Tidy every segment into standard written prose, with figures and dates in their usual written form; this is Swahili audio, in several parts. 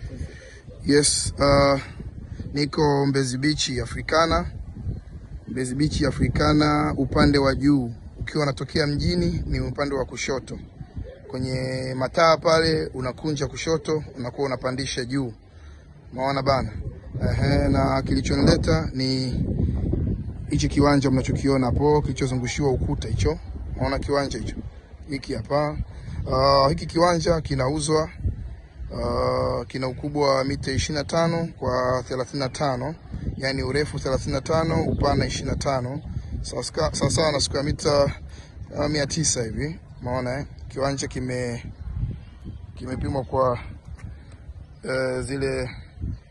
Yes, niko Mbezi Beach Africana. Mbezi Beach Africana upande wa juu. Ukiwa unatokea mjini ni upande wa kushoto. Kwenye mataa pale unakunja kushoto, unakuwa unapandisha juu. Maona bana. Na kilichonileta ni hichi kiwanja mnachokiona hapo kilichozungushiwa ukuta hicho. Maona kiwanja hicho. Hiki hapa. Hiki kiwanja kinauzwa. Kina ukubwa wa mita 25 kwa 35, yani urefu 35, upana 25, sawa na square mita 900 hivi. Maona kiwanja kimepimwa kwa vile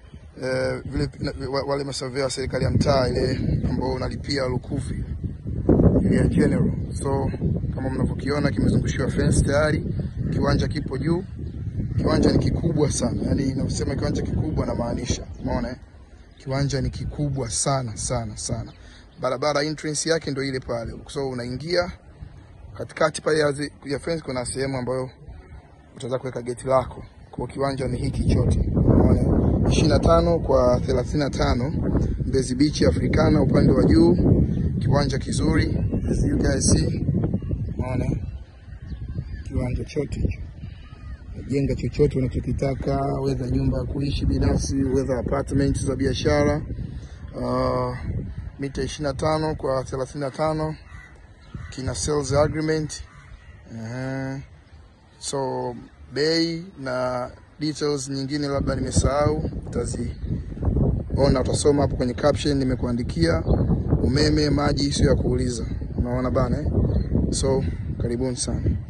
wale masurvey wa serikali ya mtaa ile ambao unalipia lukufi ile ya general. So kama mnavyokiona kimezungushiwa fence tayari. Kiwanja kipo juu. Kiwanja ni kikubwa sana. Yaani ninasema kiwanja kikubwa na maanisha. Umeona kiwanja ni kikubwa sana. Barabara entrance yake ndio ile pale. So unaingia katikati pale ya fence kuna sehemu ambayo utaweza kuweka gate lako. Kwa kiwanja ni hiki chote. Umeona 25 kwa 35, Mbezi Beach Africana upande wa juu. Kiwanja kizuri as you guys see. Umeona kiwanja chote hicho. Jenga chochote unachokitaka, whether nyumba ya kuishi binafsi, whether apartments za biashara. Mita 25 kwa 35, kina sales agreement. So bei na details nyingine labda nimesahau, utaziona, utasoma hapo kwenye caption nimekuandikia. Umeme, maji sio ya kuuliza. Unaona bana So karibuni sana.